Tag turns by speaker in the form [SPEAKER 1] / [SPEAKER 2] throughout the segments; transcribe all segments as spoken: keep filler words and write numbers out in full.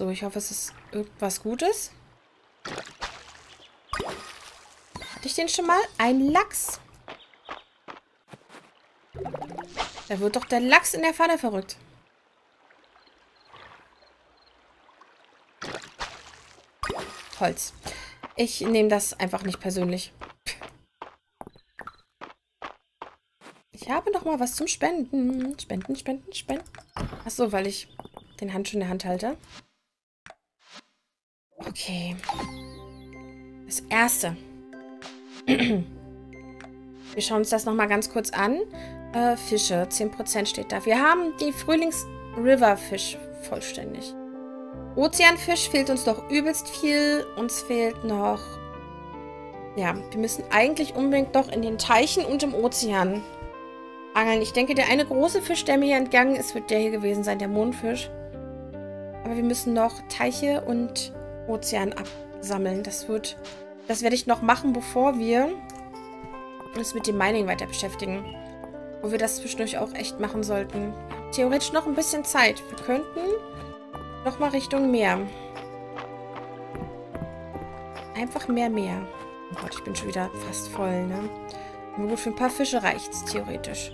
[SPEAKER 1] So, ich hoffe, es ist irgendwas Gutes. Hatte ich den schon mal? Ein Lachs. Da wird doch der Lachs in der Pfanne verrückt. Holz. Ich nehme das einfach nicht persönlich. Ich habe noch mal was zum Spenden. Spenden, spenden, spenden. Achso, weil ich den Handschuh in der Hand halte. Okay. Das erste. Wir schauen uns das noch mal ganz kurz an. Äh, Fische. zehn Prozent steht da. Wir haben die Frühlings-Riverfisch vollständig. Ozeanfisch fehlt uns noch übelst viel. Uns fehlt noch... Ja, wir müssen eigentlich unbedingt doch in den Teichen und im Ozean angeln. Ich denke, der eine große Fisch, der mir hier entgangen ist, wird der hier gewesen sein, der Mondfisch. Aber wir müssen noch Teiche und Ozean absammeln. Das wird... Das werde ich noch machen, bevor wir uns mit dem Mining weiter beschäftigen. Wo wir das zwischendurch auch echt machen sollten. Theoretisch noch ein bisschen Zeit. Wir könnten noch mal Richtung Meer. Einfach mehr Meer. Oh Gott, ich bin schon wieder fast voll, ne? Nur gut, für ein paar Fische reicht es theoretisch.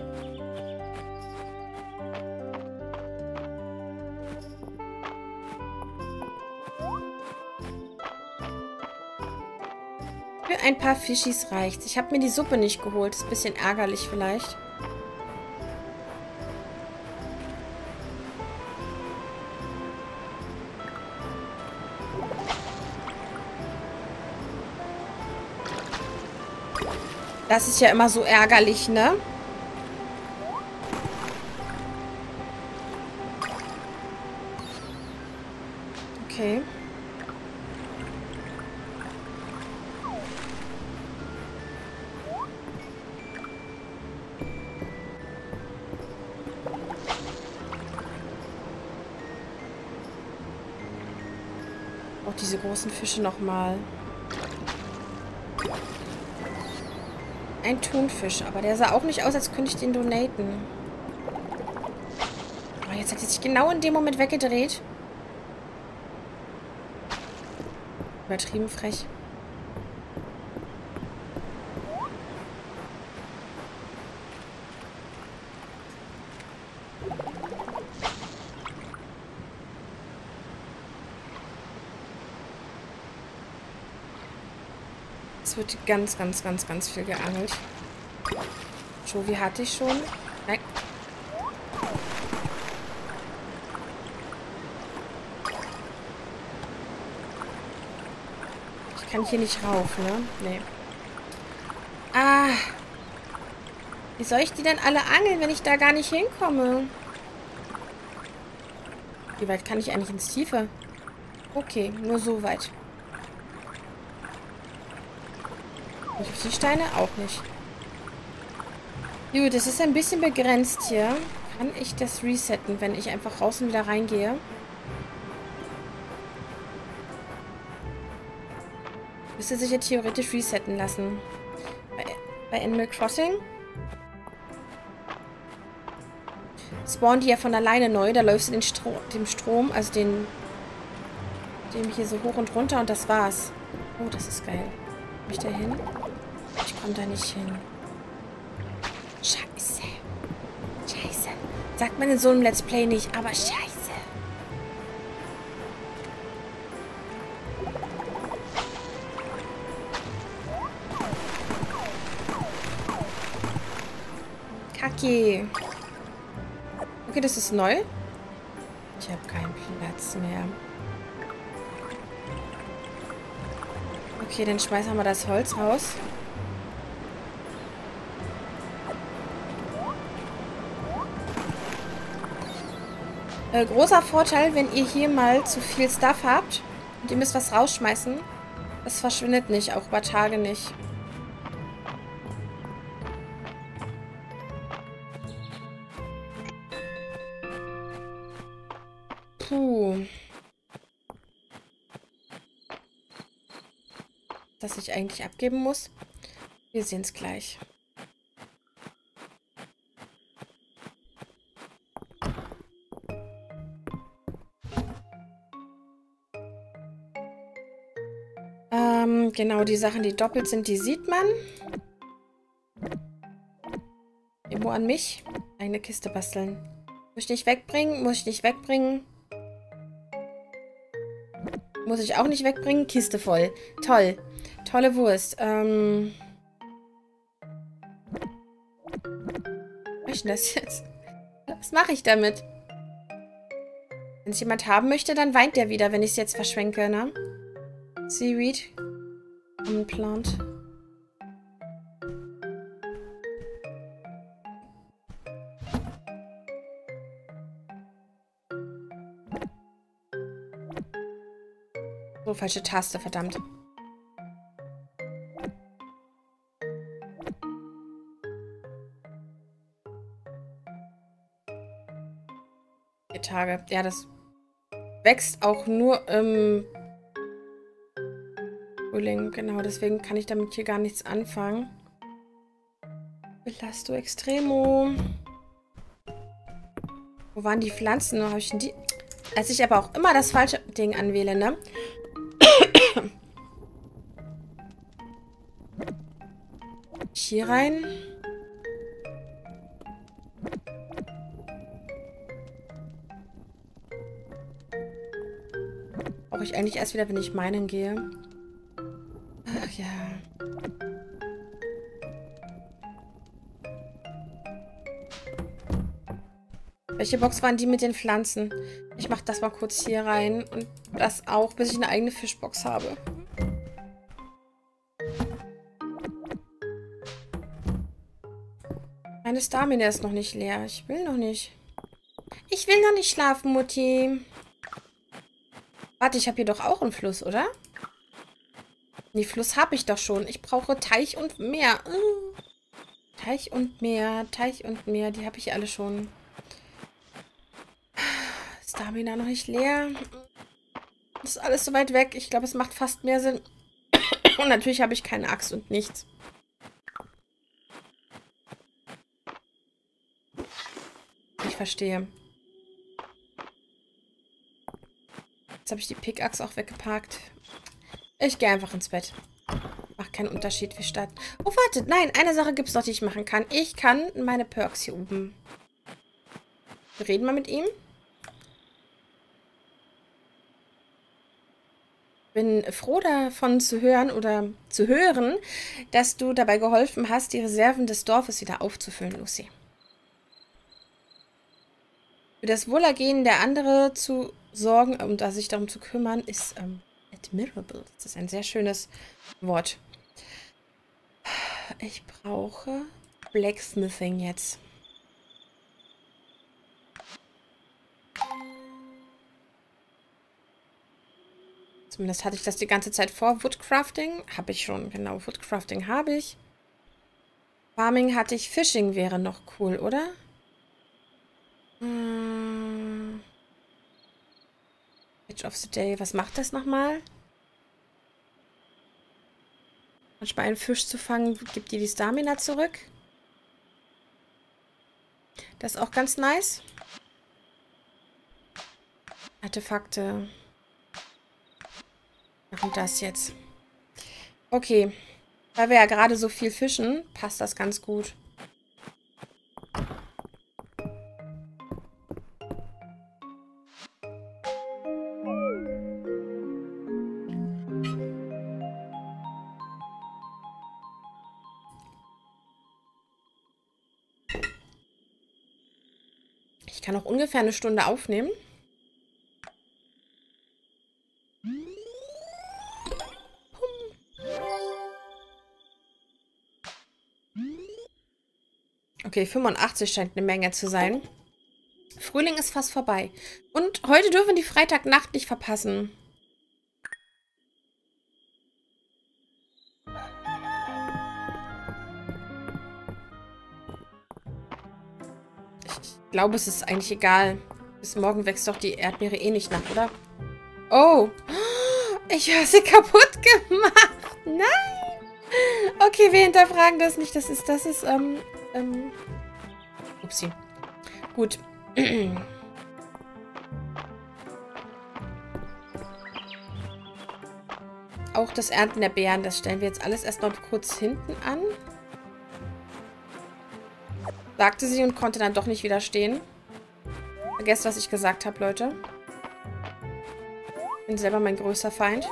[SPEAKER 1] Für ein paar Fischis reicht's. Ich habe mir die Suppe nicht geholt. Ist ein bisschen ärgerlich vielleicht. Das ist ja immer so ärgerlich, ne? Okay. Auch diese großen Fische nochmal. Ein Thunfisch, aber der sah auch nicht aus, als könnte ich den donaten. Oh, jetzt hat er sich genau in dem Moment weggedreht. Übertrieben frech. Es wird ganz, ganz, ganz, ganz viel geangelt. Jovi hatte ich schon. Nein. Ich kann hier nicht rauf, ne? Nee. Ah. Wie soll ich die denn alle angeln, wenn ich da gar nicht hinkomme? Wie weit kann ich eigentlich ins Tiefe? Okay, nur so weit. Und auf die Steine auch nicht. Gut, das ist ein bisschen begrenzt hier. Kann ich das resetten, wenn ich einfach raus und wieder reingehe? Müsste sich ja theoretisch resetten lassen. Bei, bei Animal Crossing spawnen die ja von alleine neu. Da läufst du den Stro dem Strom, also den dem hier so hoch und runter und das war's. Oh, das ist geil. Komm ich da hin? Ich komme da nicht hin. Scheiße. Scheiße. Sagt man in so einem Let's Play nicht, aber scheiße. Kacke. Okay, das ist neu. Ich habe keinen Platz mehr. Okay, dann schmeißen wir das Holz raus. Äh, großer Vorteil, wenn ihr hier mal zu viel Stuff habt und ihr müsst was rausschmeißen, das verschwindet nicht, auch über Tage nicht. Puh. Das ich eigentlich abgeben muss. Wir sehen es gleich. Ähm, genau, die Sachen, die doppelt sind, die sieht man. Irgendwo an mich. Eine Kiste basteln. Muss ich nicht wegbringen? Muss ich nicht wegbringen? Muss ich auch nicht wegbringen? Kiste voll. Toll. Tolle Wurst. Ähm... Was ist denn das jetzt? Was mache ich damit? Wenn es jemand haben möchte, dann weint der wieder, wenn ich es jetzt verschwenke, ne? Seaweed. Plant. So, falsche Taste, verdammt. Vier Tage. Ja, das wächst auch nur im Frühling. Genau, deswegen kann ich damit hier gar nichts anfangen. Belasto Extremo. Wo waren die Pflanzen? Wo habe ich denn die? Als ich aber auch immer das falsche Ding anwähle, ne? Hier rein. Brauche ich eigentlich erst wieder, wenn ich meinen gehe. Ach ja. Welche Box waren die mit den Pflanzen? Ich mache das mal kurz hier rein. Und das auch, bis ich eine eigene Fischbox habe. Meine Stamina ist noch nicht leer. Ich will noch nicht. Ich will noch nicht schlafen, Mutti. Warte, ich habe hier doch auch einen Fluss, oder? Nee, Fluss habe ich doch schon. Ich brauche Teich und Meer. Teich und Meer, Teich und Meer. Die habe ich alle schon. Stamina noch nicht leer. Das ist alles so weit weg. Ich glaube, es macht fast mehr Sinn. Und natürlich habe ich keine Axt und nichts. Ich verstehe. Jetzt habe ich die Pickaxe auch weggeparkt. Ich gehe einfach ins Bett. Macht keinen Unterschied, wie starten. Oh, wartet. Nein, eine Sache gibt es noch, die ich machen kann. Ich kann meine Perks hier oben. Wir reden mal mit ihm. Bin froh davon zu hören oder zu hören, dass du dabei geholfen hast, die Reserven des Dorfes wieder aufzufüllen, Lucy. Für das Wohlergehen der anderen zu sorgen und um sich darum zu kümmern, ist ähm, admirable. Das ist ein sehr schönes Wort. Ich brauche Blacksmithing jetzt. Zumindest hatte ich das die ganze Zeit vor. Woodcrafting habe ich schon. Genau, Woodcrafting habe ich. Farming hatte ich. Fishing wäre noch cool, oder? Hm. Edge of the Day. Was macht das nochmal? Manchmal einen Fisch zu fangen, gibt dir die Stamina zurück. Das ist auch ganz nice. Artefakte. Machen das jetzt. Okay. Weil wir ja gerade so viel fischen, passt das ganz gut. Ich kann auch ungefähr eine Stunde aufnehmen. Okay, fünfundachtzig scheint eine Menge zu sein. Frühling ist fast vorbei. Und heute dürfen wir die Freitagnacht nicht verpassen. Ich glaube, es ist eigentlich egal. Bis morgen wächst doch die Erdbeere eh nicht nach, oder? Oh. Ich habe sie kaputt gemacht. Nein. Okay, wir hinterfragen das nicht. Das ist, das ist, ähm, ähm. Upsi. Gut. auch das Ernten der Beeren. Das stellen wir jetzt alles erst noch kurz hinten an. Sagte sie und konnte dann doch nicht widerstehen. Vergesst, was ich gesagt habe, Leute. Bin selber mein größter Feind.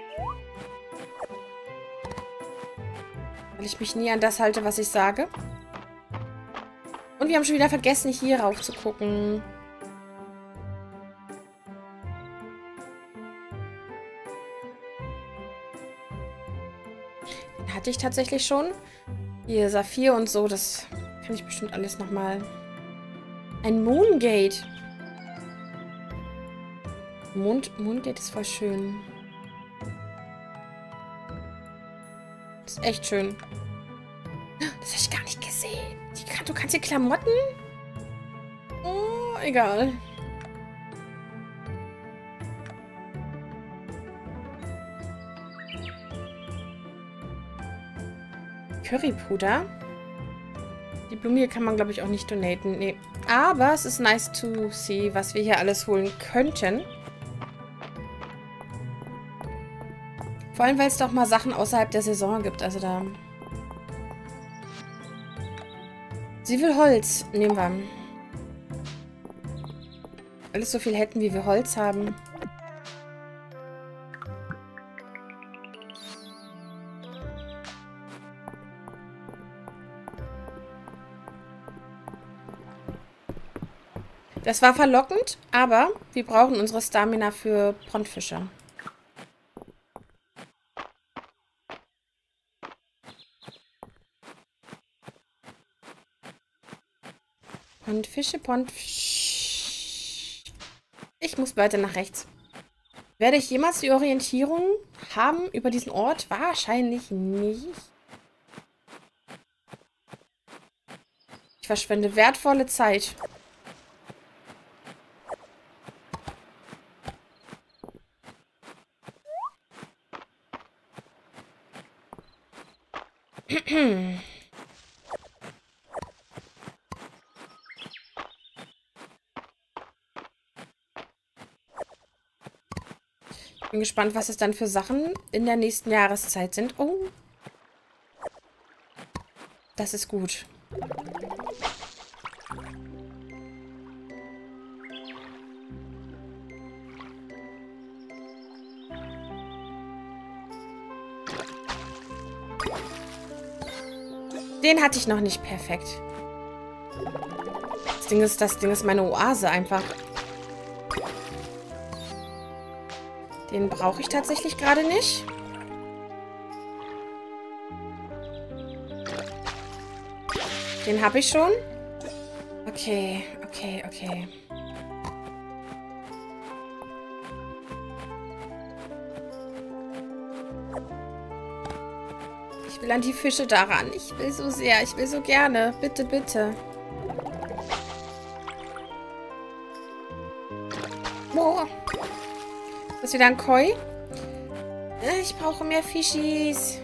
[SPEAKER 1] Weil ich mich nie an das halte, was ich sage. Und wir haben schon wieder vergessen, hier rauf zu gucken. Den hatte ich tatsächlich schon. Hier, Saphir und so, das kann ich bestimmt alles nochmal. Ein Moongate. Mond, Moongate ist voll schön. Das ist echt schön. Das habe ich gar nicht gesehen. Die kann, du kannst die Klamotten? Oh, egal. Currypuder. Die Blume hier kann man, glaube ich, auch nicht donaten. Nee. Aber es ist nice to see, was wir hier alles holen könnten. Vor allem, weil es doch mal Sachen außerhalb der Saison gibt. Also da... Sie will Holz. Nehmen wir. Alles so viel hätten, wie wir Holz haben. Das war verlockend, aber wir brauchen unsere Stamina für Pontfische. Pontfische, Pontfische. Ich muss weiter nach rechts. Werde ich jemals die Orientierung haben über diesen Ort? Wahrscheinlich nicht. Ich verschwende wertvolle Zeit. Bin gespannt, was es dann für Sachen in der nächsten Jahreszeit sind. Oh. Das ist gut. Den hatte ich noch nicht perfekt. Das Ding ist, das Ding ist meine Oase einfach. Den brauche ich tatsächlich gerade nicht. Den habe ich schon. Okay, okay, okay. Ich will an die Fische daran. Ich will so sehr. Ich will so gerne. Bitte, bitte. Oh. Ist das wieder ein Koi? Ich brauche mehr Fischis.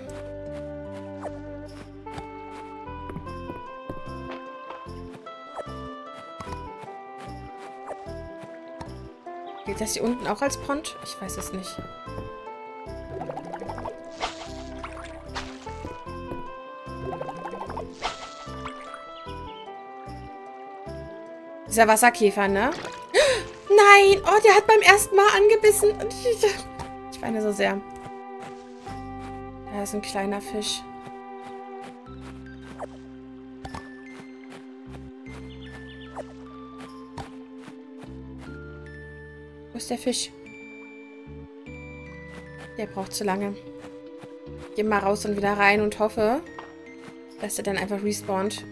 [SPEAKER 1] Gilt das hier unten auch als Pond? Ich weiß es nicht. Dieser Wasserkäfer, ne? Nein! Oh, der hat beim ersten Mal angebissen. Ich weine so sehr. Da ist ein kleiner Fisch. Wo ist der Fisch? Der braucht zu lange. Ich gehe mal raus und wieder rein und hoffe, dass er dann einfach respawnt.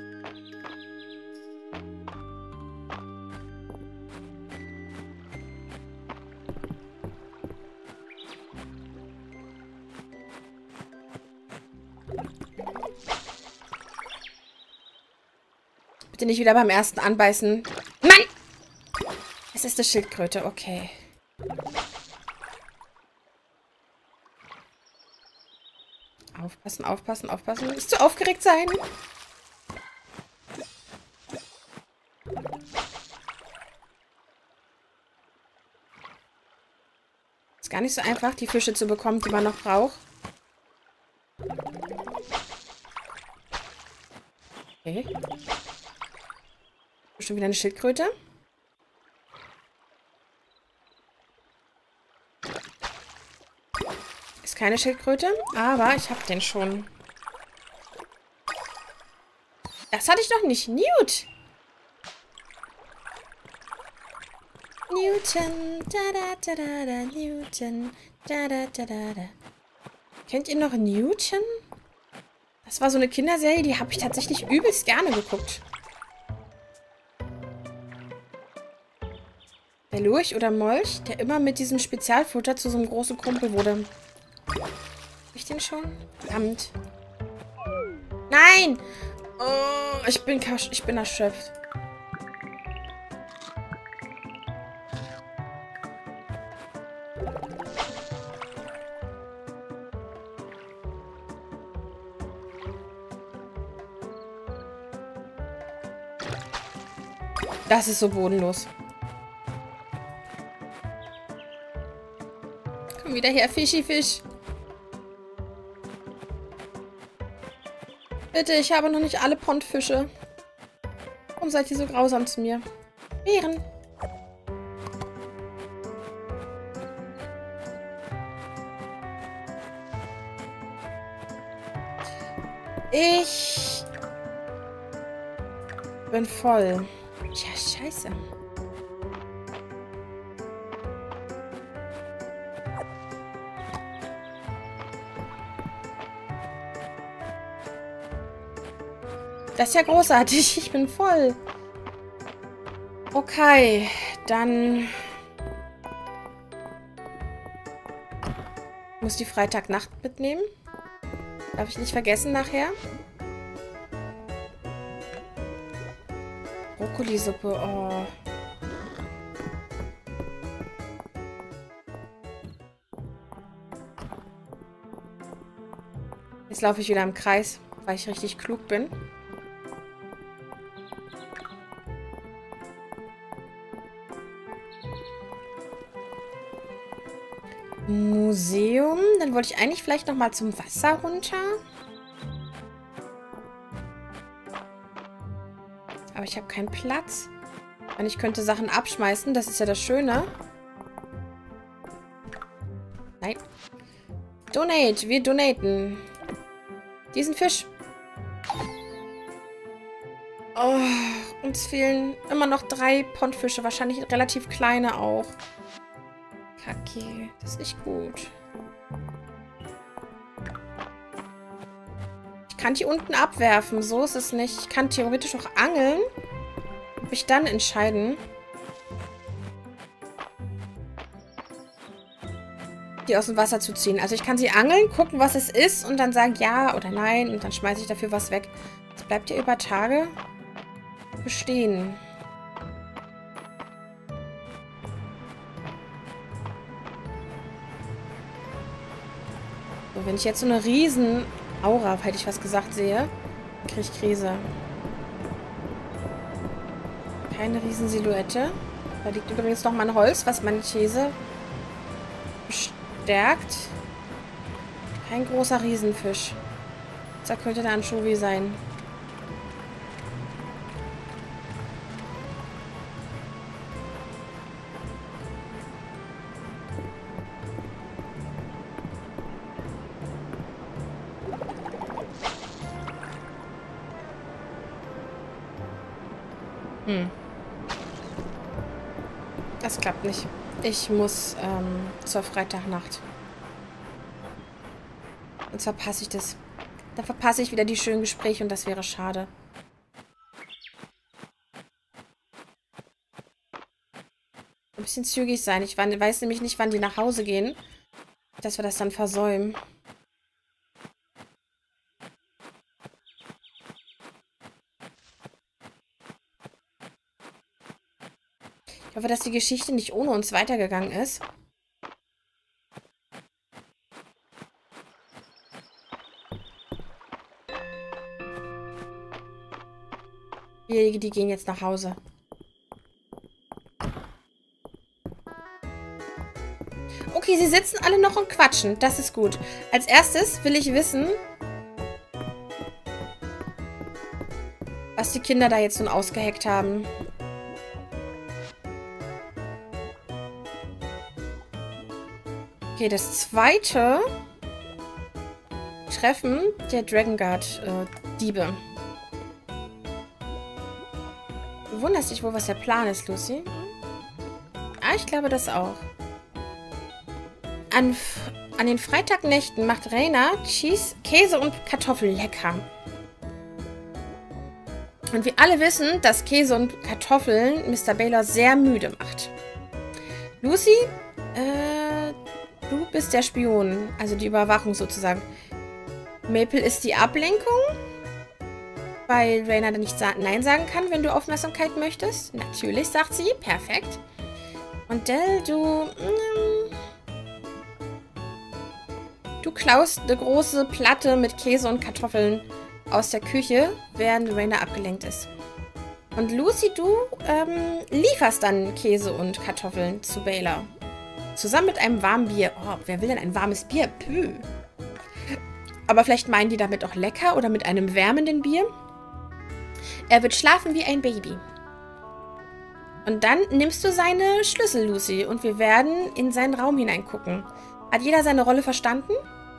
[SPEAKER 1] Bitte nicht wieder beim ersten anbeißen. Nein! Es ist eine Schildkröte, okay. Aufpassen, aufpassen, aufpassen. Nicht zu aufgeregt sein. Ist gar gar nicht so einfach, die Fische zu bekommen, die man noch braucht. Okay. Schon wieder eine Schildkröte. Ist keine Schildkröte, aber ich habe den schon. Das hatte ich noch nicht. Newt! Newton, da da da da da, Newton, da da da da da. Kennt ihr noch Newton? Das war so eine Kinderserie, die habe ich tatsächlich übelst gerne geguckt. Der Lurch oder Molch, der immer mit diesem Spezialfutter zu so einem großen Kumpel wurde. Hab ich den schon? Verdammt. Nein! Oh, ich bin, ich bin erschöpft. Das ist so bodenlos. Komm wieder her, Fischi-Fisch. Bitte, ich habe noch nicht alle Pondfische. Warum seid ihr so grausam zu mir? Bären. Ich bin voll. Ja, scheiße. Das ist ja großartig. Ich bin voll. Okay, dann muss die Freitagnacht mitnehmen. Darf ich nicht vergessen nachher. Brokkolisuppe, oh. Jetzt laufe ich wieder im Kreis, weil ich richtig klug bin. Museum. Dann wollte ich eigentlich vielleicht noch mal zum Wasser runter. Aber ich habe keinen Platz. Und ich könnte Sachen abschmeißen. Das ist ja das Schöne. Nein. Donate. Wir donaten. Diesen Fisch. Oh, uns fehlen immer noch drei Pondfische. Wahrscheinlich relativ kleine auch. Kacke. Das ist nicht gut. Ich kann die unten abwerfen. So ist es nicht. Ich kann theoretisch auch angeln. Und mich dann entscheiden. Die aus dem Wasser zu ziehen. Also ich kann sie angeln, gucken, was es ist und dann sagen ja oder nein. Und dann schmeiße ich dafür was weg. Das bleibt ja über Tage bestehen. So, wenn ich jetzt so eine riesen Aura, hätte ich was gesagt, sehe, kriege ich Krise. Keine riesen Silhouette. Da liegt übrigens noch mein Holz, was meine These bestärkt. Kein großer Riesenfisch. Da könnte der Anchovy sein. Hm. Das klappt nicht. Ich muss ähm, zur Freitagnacht. Sonst verpasse ich das. Dann verpasse ich wieder die schönen Gespräche und das wäre schade. Ein bisschen zügig sein. Ich weiß nämlich nicht, wann die nach Hause gehen. Dass wir das dann versäumen. Ich hoffe, dass die Geschichte nicht ohne uns weitergegangen ist. Diejenigen, die gehen jetzt nach Hause. Okay, sie sitzen alle noch und quatschen. Das ist gut. Als erstes will ich wissen, was die Kinder da jetzt nun ausgeheckt haben. Okay, das zweite Treffen der Dragon Guard äh, Diebe. Du wunderst dich wohl, was der Plan ist, Lucy. Ah, ich glaube das auch. An, an den Freitagnächten macht Reyna Cheese, Käse und Kartoffeln lecker. Und wir alle wissen, dass Käse und Kartoffeln Mister Baylor sehr müde macht. Lucy, äh, du bist der Spion, also die Überwachung sozusagen. Maple ist die Ablenkung, weil Reyna dann nicht sa- Nein sagen kann, wenn du Aufmerksamkeit möchtest. Natürlich, sagt sie. Perfekt. Und Del, du... Mm, du klaust eine große Platte mit Käse und Kartoffeln aus der Küche, während Reyna abgelenkt ist. Und Lucy, du ähm, lieferst dann Käse und Kartoffeln zu Baylor. Zusammen mit einem warmen Bier. Oh, wer will denn ein warmes Bier? Püh. Aber vielleicht meinen die damit auch lecker oder mit einem wärmenden Bier. Er wird schlafen wie ein Baby. Und dann nimmst du seine Schlüssel, Lucy, und wir werden in seinen Raum hineingucken. Hat jeder seine Rolle verstanden?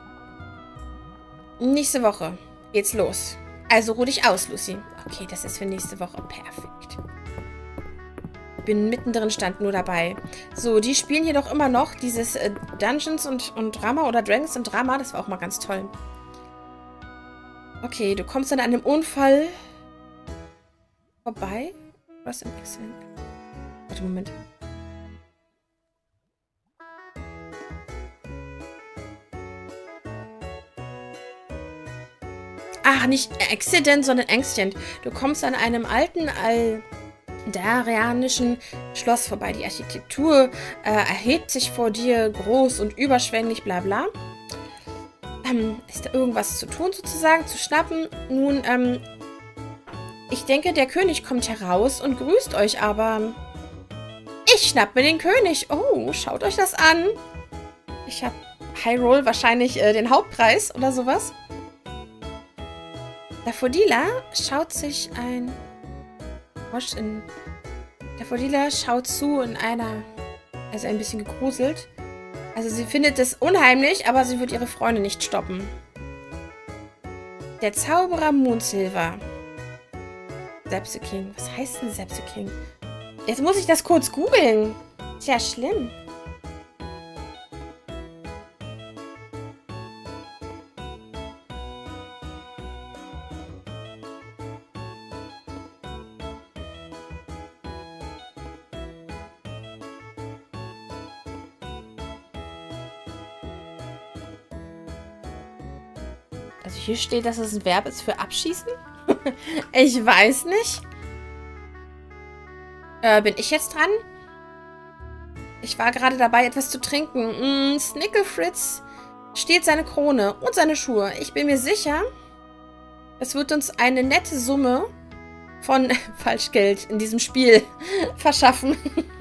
[SPEAKER 1] Nächste Woche geht's los. Also ruh dich aus, Lucy. Okay, das ist für nächste Woche perfekt. Bin mittendrin, stand nur dabei. So, die spielen hier doch immer noch dieses äh, Dungeons und, und Drama oder Dragons und Drama. Das war auch mal ganz toll. Okay, du kommst an einem Unfall vorbei. Was im Excellent? Warte, Moment. Ach, nicht Accident, sondern Accident. Du kommst an einem alten, aldarianischen Schloss vorbei. Die Architektur äh, erhebt sich vor dir groß und überschwänglich, bla bla. Ähm, ist da irgendwas zu tun, sozusagen, zu schnappen? Nun, ähm, ich denke, der König kommt heraus und grüßt euch, aber ich schnapp mir den König. Oh, schaut euch das an. Ich habe Hyrule wahrscheinlich äh, den Hauptpreis oder sowas. Daffodila schaut sich ein... In, Daffodila schaut zu in einer... Also ein bisschen gegruselt. Also sie findet es unheimlich, aber sie wird ihre Freunde nicht stoppen. Der Zauberer Moonsilver. Zephyr. Was heißt denn Zephyr? Jetzt muss ich das kurz googeln. Ist ja schlimm. Also hier steht, dass es ein Verb ist für abschießen. Ich weiß nicht. Äh, bin ich jetzt dran? Ich war gerade dabei, etwas zu trinken. Mm, Snickelfritz stiehlt seine Krone und seine Schuhe. Ich bin mir sicher, es wird uns eine nette Summe von Falschgeld in diesem Spiel verschaffen.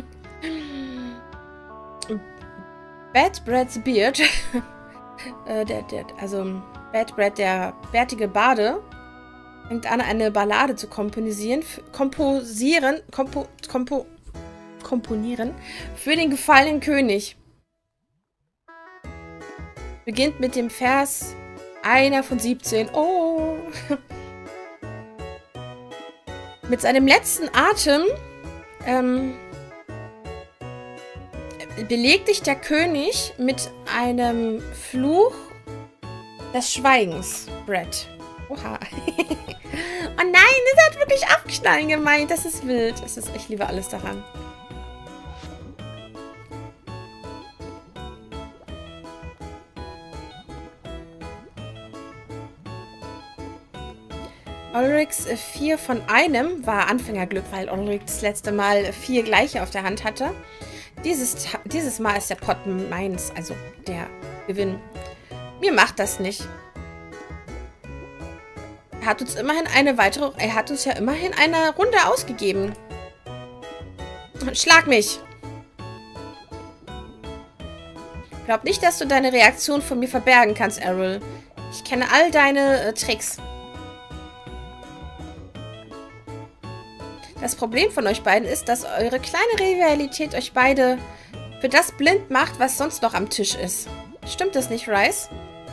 [SPEAKER 1] Bad Brad's Beard. äh, der, der, also Bad Brad, der bärtige Bade, fängt an, eine Ballade zu komponisieren, komposieren, kompo, kompo, komponieren für den gefallenen König. Beginnt mit dem Vers einer von siebzehn. Oh! Mit seinem letzten Atem ähm, belegt dich der König mit einem Fluch des Schweigens, Brad. Oha. Oh nein, das hat wirklich abknallen gemeint. Das ist wild. Das ist, ich liebe alles daran. Ulrichs vier von einem war Anfängerglück, weil Ulrich das letzte Mal vier gleiche auf der Hand hatte. Dieses, dieses Mal ist der Pot meins, also der Gewinn. Mir macht das nicht. Er hat uns immerhin eine weitere... Er hat uns ja immerhin eine Runde ausgegeben. Schlag mich. Glaub nicht, dass du deine Reaktion von mir verbergen kannst, Errol. Ich kenne all deine äh, Tricks. Das Problem von euch beiden ist, dass eure kleine Rivalität euch beide für das blind macht, was sonst noch am Tisch ist. Stimmt das nicht, Rice?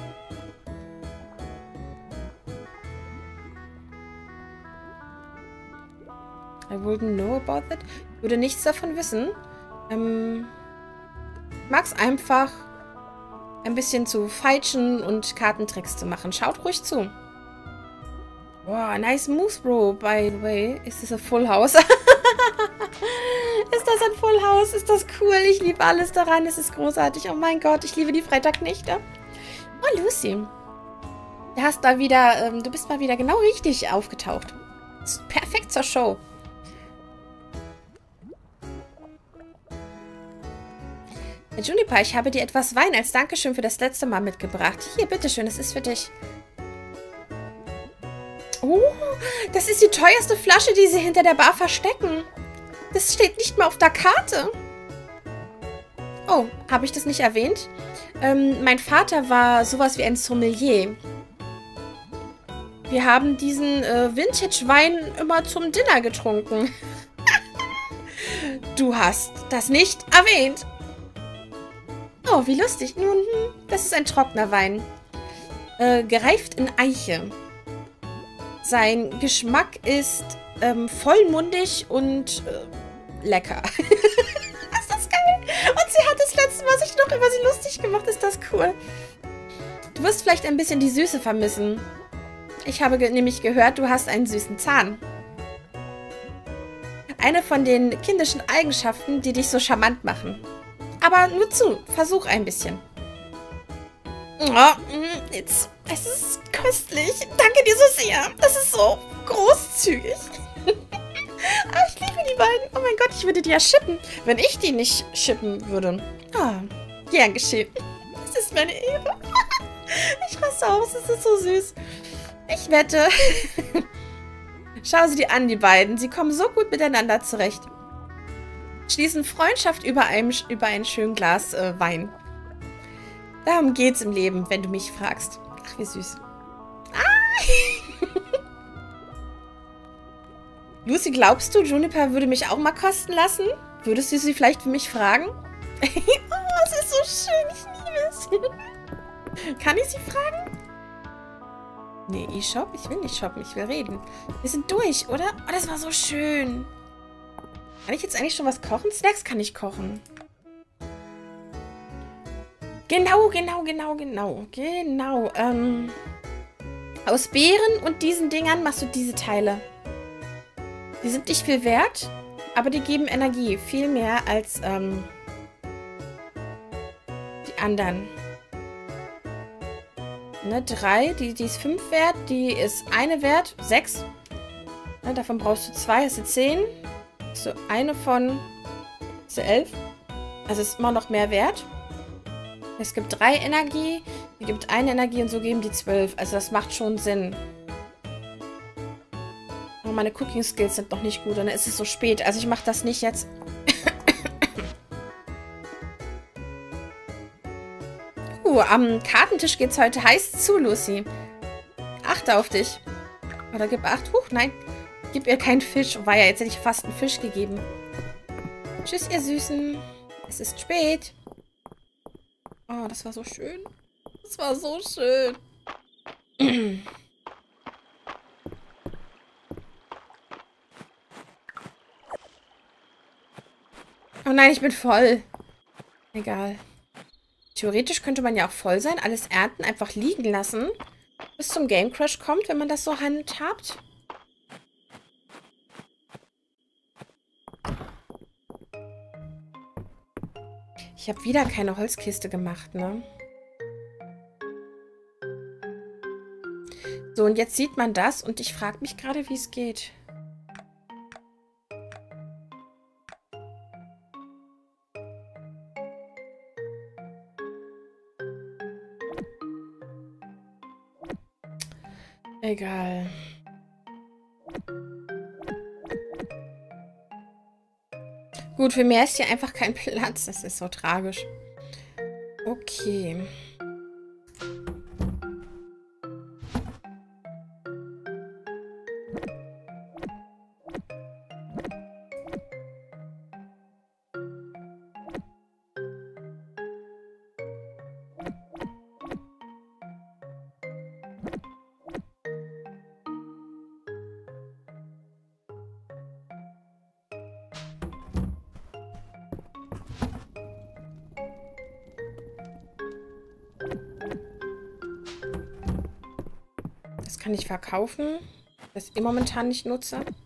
[SPEAKER 1] I wouldn't know about that. Ich würde nichts davon wissen. Ähm, ich mag es einfach, ein bisschen zu feitschen und Kartentricks zu machen. Schaut ruhig zu. Wow, nice moves, bro. By the way, ist das ein Full House? Ist das ein Full House? Ist das cool? Ich liebe alles daran. Es ist großartig. Oh mein Gott, ich liebe die Freitagnächte. Oh, Lucy. Du hast mal wieder, ähm, du bist mal wieder genau richtig aufgetaucht. Perfekt zur Show. Herr Juniper, ich habe dir etwas Wein als Dankeschön für das letzte Mal mitgebracht. Hier, bitteschön, es ist für dich. Oh, das ist die teuerste Flasche, die sie hinter der Bar verstecken. Das steht nicht mal auf der Karte. Oh, habe ich das nicht erwähnt? Ähm, mein Vater war sowas wie ein Sommelier. Wir haben diesen äh, Vintage-Wein immer zum Dinner getrunken. Du hast das nicht erwähnt. Oh, wie lustig. Nun, das ist ein trockener Wein. Äh, gereift in Eiche. Sein Geschmack ist ähm, vollmundig und äh, lecker. Ist das geil? Und sie hat das letzte Mal sich noch über sie lustig gemacht. Ist das cool? Du wirst vielleicht ein bisschen die Süße vermissen. Ich habe ge nämlich gehört, du hast einen süßen Zahn. Eine von den kindischen Eigenschaften, die dich so charmant machen. Aber nur zu, versuch ein bisschen. Oh, jetzt, es ist köstlich. Danke dir so sehr. Das ist so großzügig. Ah, ich liebe die beiden. Oh mein Gott, ich würde die ja shippen, wenn ich die nicht shippen würde. Ah, gern geschehen. Es ist meine Ehre. Ich raste aus, es ist so süß. Ich wette. Schau sie dir an, die beiden. Sie kommen so gut miteinander zurecht. Schließen Freundschaft über, einem, über ein schönes Glas äh, Wein. Darum geht's im Leben, wenn du mich fragst. Ach, wie süß. Ah! Lucy, glaubst du, Juniper würde mich auch mal kosten lassen? Würdest du sie vielleicht für mich fragen? Oh, es ist so schön. Ich liebe es. Kann ich sie fragen? Nee, ich shop. Ich will nicht shoppen. Ich will reden. Wir sind durch, oder? Oh, das war so schön. Kann ich jetzt eigentlich schon was kochen? Snacks kann ich kochen. Genau, genau, genau, genau. Genau. Ähm, aus Beeren und diesen Dingern machst du diese Teile. Die sind nicht viel wert, aber die geben Energie. Viel mehr als ähm, die anderen. Ne, drei, die, die ist fünf wert, die ist eine wert, sechs. Ne, davon brauchst du zwei, hast du zehn. So, eine von so elf. Also ist immer noch mehr wert. Es gibt drei Energie, die gibt eine Energie und so geben die zwölf. Also das macht schon Sinn. Aber meine Cooking Skills sind noch nicht gut und dann ist es so spät. Also ich mache das nicht jetzt. uh, am Kartentisch geht's heute heiß zu, Lucy. Achte auf dich. Oder gib acht. Huch, nein. Gib ihr keinen Fisch. War ja, jetzt hätte ich fast einen Fisch gegeben. Tschüss, ihr Süßen. Es ist spät. Oh, das war so schön. Das war so schön. Oh nein, ich bin voll. Egal. Theoretisch könnte man ja auch voll sein, alles ernten, einfach liegen lassen, bis zum Game Crash kommt, wenn man das so handhabt. Ich habe wieder keine Holzkiste gemacht, ne? So, und jetzt sieht man das und ich frage mich gerade, wie es geht. Egal. Gut, für mehr ist hier einfach kein Platz. Das ist so tragisch. Okay. Das kann ich verkaufen, das ich momentan nicht nutze.